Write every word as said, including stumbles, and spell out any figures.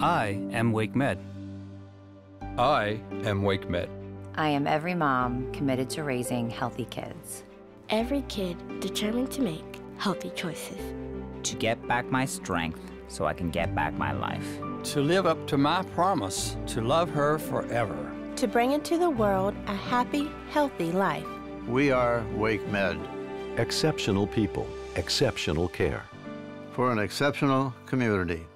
I am WakeMed. I am WakeMed. I am every mom committed to raising healthy kids. Every kid determined to make healthy choices. To get back my strength so I can get back my life. To live up to my promise to love her forever. To bring into the world a happy, healthy life. We are WakeMed. Exceptional people, exceptional care. For an exceptional community.